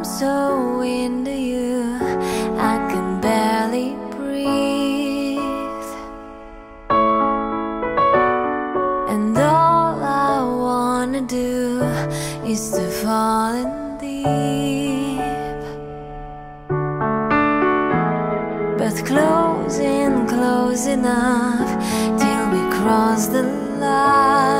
so into you, I can barely breathe. And all I wanna do is to fall in deep. But close enough till we cross the line.